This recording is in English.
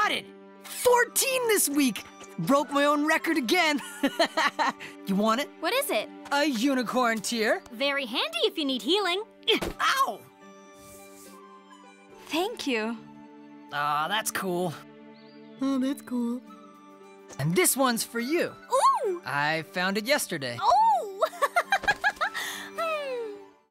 got it! 14 this week! Broke my own record again. You want it? What is it? A unicorn tear. Very handy if you need healing. Ow! Thank you. Aw, that's cool. Oh, that's cool. And this one's for you. Ooh! I found it yesterday. Oh,